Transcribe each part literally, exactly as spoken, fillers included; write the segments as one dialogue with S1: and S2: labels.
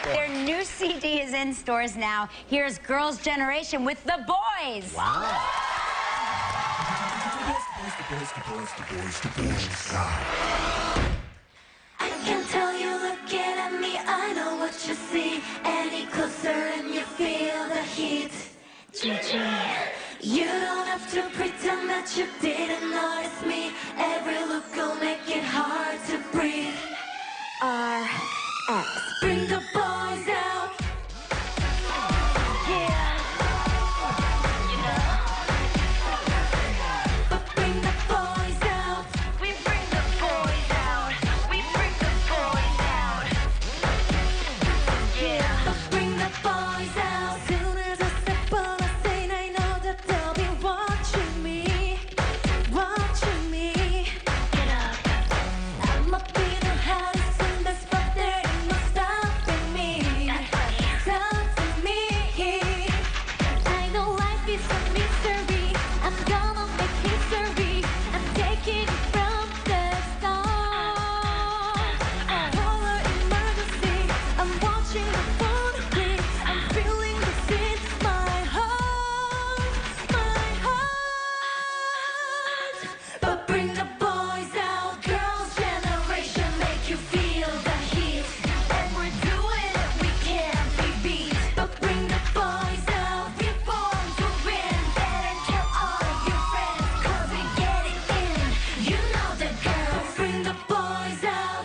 S1: Their new C D is in stores now. Here's Girls' Generation with The Boys.
S2: Wow.
S3: I can tell you looking at me, I know what you see. Any closer and you feel the heat. G G. You don't have to pretend that you didn't notice me. Every look will make it hard to breathe. R X. Bring the boys out. Yeah. You know. But bring the boys out. We bring the boys out. We bring the boys out. Yeah. But bring the boys out. Soon as I step on the scene, I know that they'll be watching me, watching me. Get up. I'ma be the hottest in this, but there ain't no stopping me. Stopping me. I know life is a mystery. I'm gonna make history. I'm taking it from the start. Polar emergency. I'm watching the phone ring. I'm feeling the scene. My heart, my heart. But bring the boys out. Girls' generation make you feel the heat. And we're doing it, we can't be beat. But bring the boys out. We're born to win. Better tell all of your friends, 'cause we get it in. You know the girls. Bring the boys out.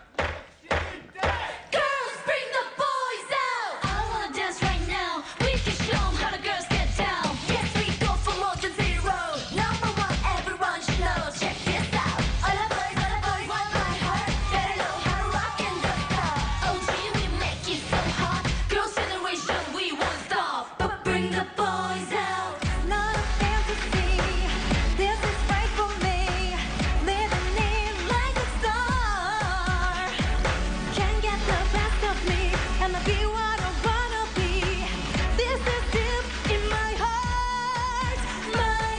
S3: Girls, bring the boys out. I wanna dance right now. We can show 'em how the girls get down. Yes, we go for more than zero. Number one, everyone should know. Check this out. All the boys, all the boys want my heart. Better know how to rock in the car. O G, we make it so hot. Girls' generation, we won't stop. But bring the boys out. Not a fantasy. This is right for me. Living it like a star. Can't get the best of me. I'ma be what I wanna be. This is deep in my heart, my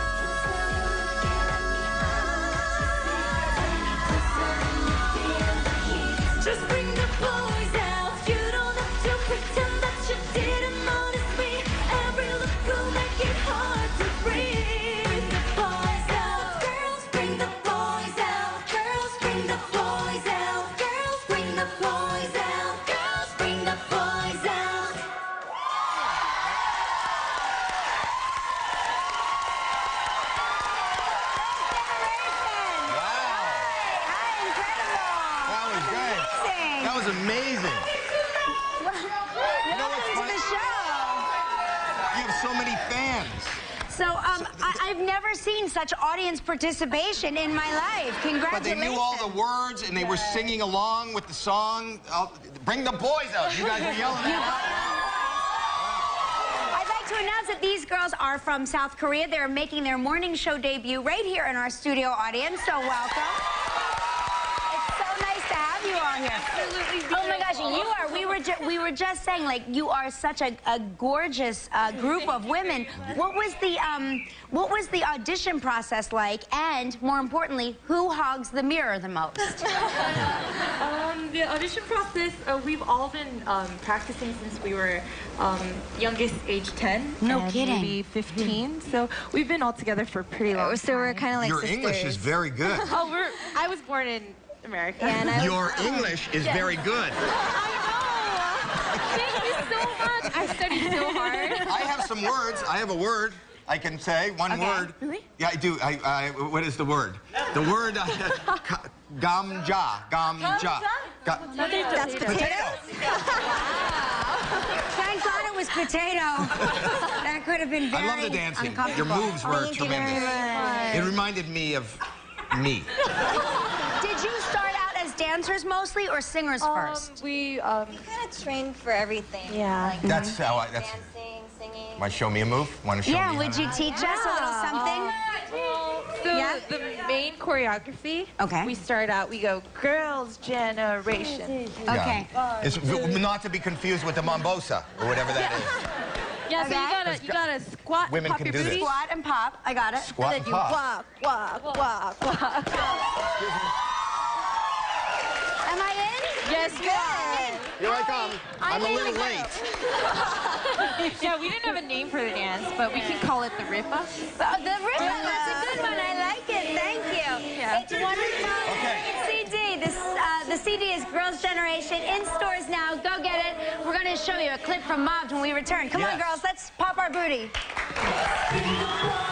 S3: heart. Just bring the boys out. You don't have to pretend that you didn't notice me. Every look will make it hard to breathe. Bring the boys out. Girls, bring the boys out. Girls, bring the boys out. Girls, bring the boys out. Girls, bring the boys out.
S1: Hi, incredible.
S2: That was good.
S1: Amazing.
S2: That was amazing. know what's
S1: Welcome to
S2: funny?
S1: the show.
S2: You have so many fans.
S1: So, um, I I've never seen such audience participation in my life.
S2: But
S1: Congratulations.
S2: they knew all the words, and they were singing along with the song. Oh, bring the boys out. You guys were yelling that out.
S1: I'd like to announce that these girls are from South Korea. They're making their morning show debut right here in our studio audience, so welcome. It's so nice to have you all here.
S4: Absolutely
S1: Oh my gosh, you are, we were, ju we were just saying, like, you are such a, a gorgeous uh, group of women. What was the, um, what was the audition process like? And more importantly, who hogs the mirror the most?
S4: Um, the audition process, uh, we've all been um, practicing since we were um, youngest age ten.
S1: No
S4: and
S1: kidding.
S4: Maybe fifteen. So we've been all together for a pretty long
S5: So we're
S4: time.
S5: kind of like
S2: Your
S5: sisters.
S2: English is very good.
S4: Oh, we're. I was born in America.
S5: Yeah, and I was-
S2: Your English is very good.
S4: I know. Thank you so much. I studied so hard.
S2: I have some words. I have a word I can say. One
S4: Okay.
S2: word.
S4: Really?
S2: Yeah, I do. I, I, what is the word? The word. Uh, ka- gamja. Gamja. Ga-
S5: That's potato.
S1: Thank God it was potato. That could have been very
S2: I love the dancing. Your
S1: uncomfortable.
S2: moves were
S5: Thank you very
S2: tremendous.
S5: much.
S2: It reminded me of me.
S1: Did you start out as dancers mostly or singers
S4: Um,
S1: first?
S4: we. Um,
S5: Kind of trained for everything.
S4: Yeah.
S5: Like
S2: That's how I. That's.
S5: dancing, singing.
S2: Want to show me a move? Want to show
S1: Yeah,
S2: me?
S1: would
S2: how
S1: you
S2: to-
S1: teach us a little something?
S4: So
S1: Yeah.
S4: the main choreography.
S1: Okay.
S4: We start out. We go girls' generation.
S2: Yeah.
S1: Okay.
S2: It's v- not to be confused with the mambosa or whatever that is.
S4: Yeah. So you
S1: Okay.
S4: gotta you gotta squat.
S2: Women
S4: pop
S2: can
S4: your
S2: do this.
S4: booty.
S1: Squat and pop. I got it.
S2: Squat
S4: And
S2: and
S4: then you
S2: pop.
S4: walk, walk, walk, walk.
S1: Am I in?
S4: Yes, you are.
S2: Here I come. I'm a little late.
S4: Yeah, we didn't have a name for the dance, but we can call it the Ripa.
S1: Oh, the Ripa, that's a good one. I like it. Thank you.
S4: Yeah.
S1: It's wonderful.
S2: Okay.
S1: C D. This, uh, the C D is Girls' Generation. In stores now. Go get it. We're going to show you a clip from Mobbed when we return. Come on,
S2: Yes.
S1: girls. Let's pop our booty.